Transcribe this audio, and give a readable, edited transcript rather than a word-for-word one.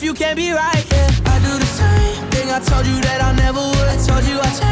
you can't be right. Yeah, I do the same thing I told you that I never would. I told you I